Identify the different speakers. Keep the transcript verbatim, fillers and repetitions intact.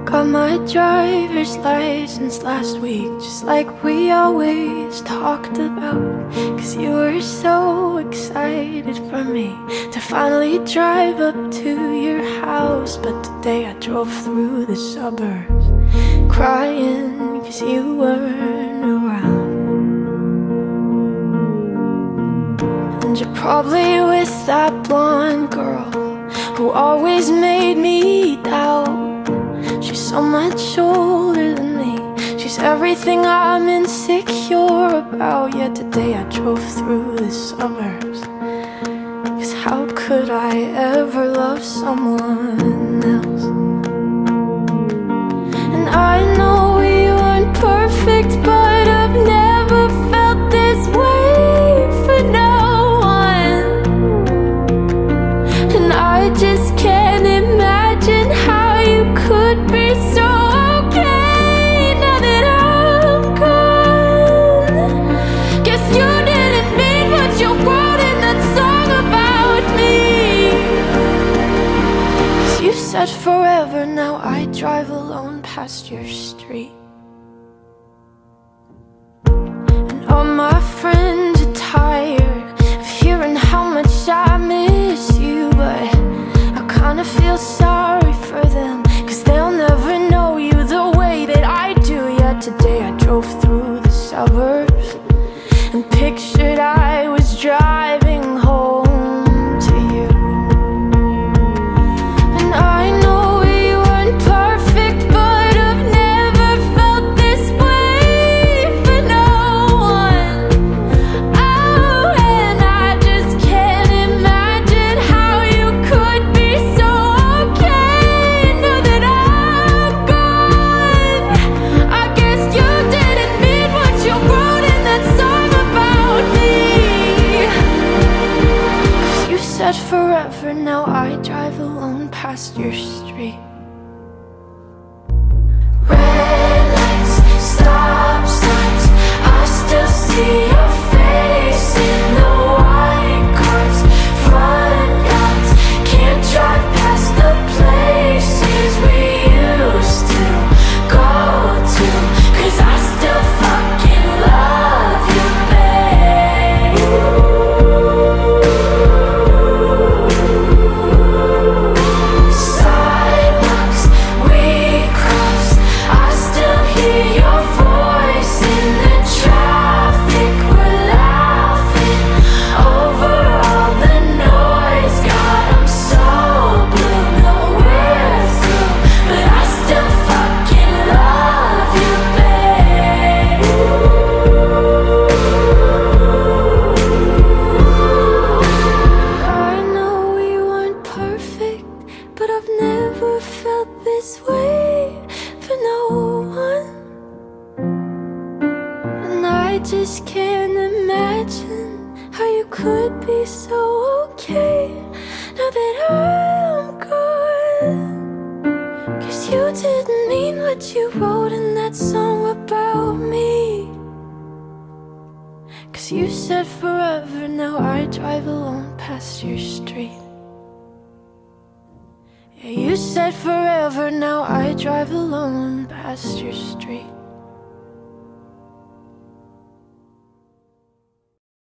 Speaker 1: Got my driver's license last week, just like we always talked about. Cause you were so excited for me to finally drive up to your house. But today I drove through the suburbs crying cause you weren't around. And you're probably with that blonde girl who always made me doubt. She's so much older than me, she's everything I'm insecure about. Yet today I drove through the suburbs, cause how could I ever love someone else? And I know we weren't perfect, but I've never felt this way for no one. And I just can't imagine how you could be so okay now that I'm gone. Guess you didn't mean what you wrote in that song about me. Cause you said forever, now I drive alone past your street. And all my friends are tired of hearing how much I miss you, but I kinda feel sorry for them, cause they'll never know you the way that I do. Yet today I drove through the suburbs and pictured I was driving home to you. And I know we weren't perfect, but I've never felt this way for no one. Oh, and I just can't imagine how you could be so okay now that I'm gone. I guess you didn't mean what you wrote in that song about me. Cause you said forever, now I drive alone past your street. Red lights, stop signs, I still see your face in the white cars, front yards. Can't drive past the places we used to go to, cause I still fucking love you, babe. Sidewalks we crossed, I still hear your voice in the traffic. We're laughing over all the noise. God, I'm so blue, no we're through, but I still fucking love you, babe. I know we weren't perfect, but I've never felt this way for no one. And I just can't imagine how you could be so okay now that I'm gone. Cause you didn't mean what you wrote in that song about me. Cause you said forever, now I drive alone past your street. Yeah, you said forever, now I drive alone past your street.